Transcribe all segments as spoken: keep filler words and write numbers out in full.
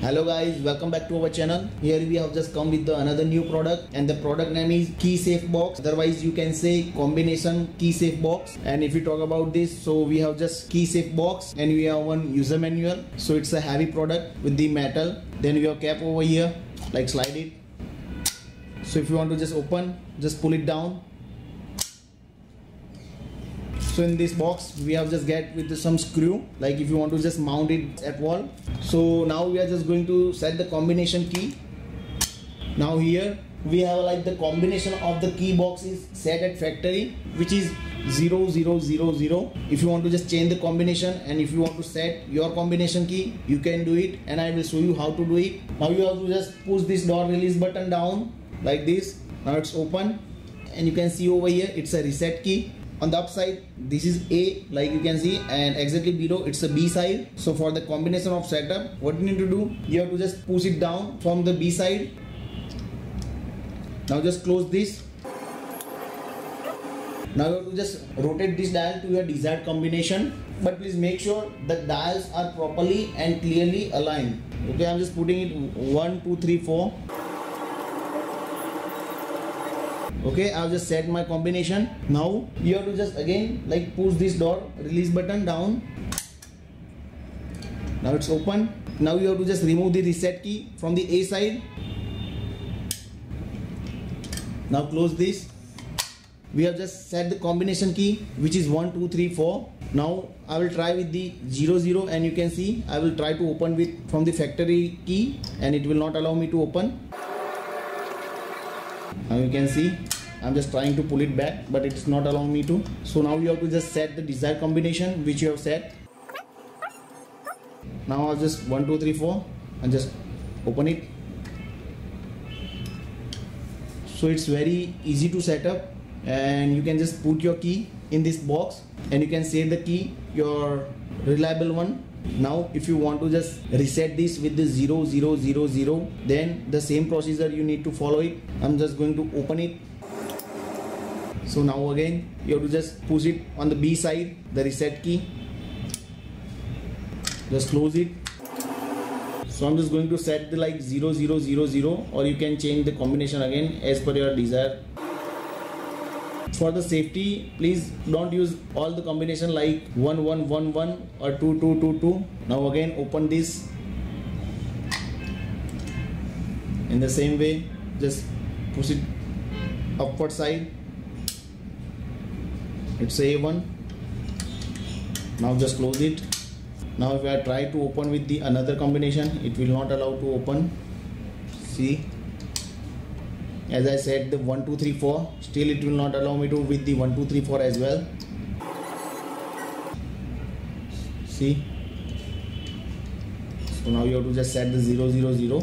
Hello guys, welcome back to our channel. Here we have just come with the another new product, and the product name is Keysafe box. Otherwise you can say combination Keysafe box. And if you talk about this, so we have just Keysafe box and we have one user manual. So it's a heavy product with the metal. Then we have cap over here, like slide it. So if you want to just open, just pull it down. So in this box we have just get with some screw, like if you want to just mount it at wall. So now we are just going to set the combination key. Now here we have like the combination of the key box is set at factory, which is zero zero zero zero. If you want to just change the combination and if you want to set your combination key, you can do it, and I will show you how to do it. Now you have to just push this door release button down like this. Now it's open and you can see over here it's a reset key. On the upside this is A, like you can see, and exactly below it's a B side. So for the combination of setup, what you need to do, you have to just push it down from the B side. Now just close this. Now you have to just rotate this dial to your desired combination, but please make sure the dials are properly and clearly aligned. Okay, I'm just putting it one two three four. Okay, I've just set my combination. Now you have to just again like push this door release button down. Now it's open. Now you have to just remove the reset key from the A side. Now close this. We have just set the combination key, which is one two three four. Now I will try with the zero zero, and you can see I will try to open with from the factory key and it will not allow me to open. Now you can see I'm just trying to pull it back, but it's not allowing me to. So now you have to just set the desired combination which you have set. Now I'll just one two three four and just open it. So it's very easy to set up, and you can just put your key in this box and you can save the key, your reliable one. Now if you want to just reset this with the zero zero zero zero, then the same procedure you need to follow it. I'm just going to open it. So now again you have to just push it on the B side, the reset key. Just close it. So I'm just going to set the like zero zero zero zero, or you can change the combination again as per your desire. For the safety, please don't use all the combination like one one one one or two two two two. Now again open this. In the same way, just push it upward side. It's A one. Now just close it. Now if I try to open with the another combination, it will not allow to open. See, as I said the one two three four, still it will not allow me to with the one two three four as well. See, so now you have to just set the zero zero zero.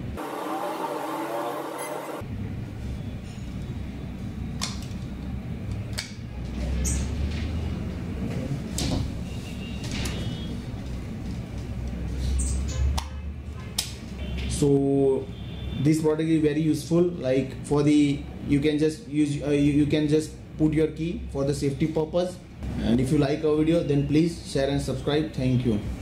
So this product is very useful, like for the you can just use uh, you, you can just put your key for the safety purpose. And if you like our video, then please share and subscribe. Thank you.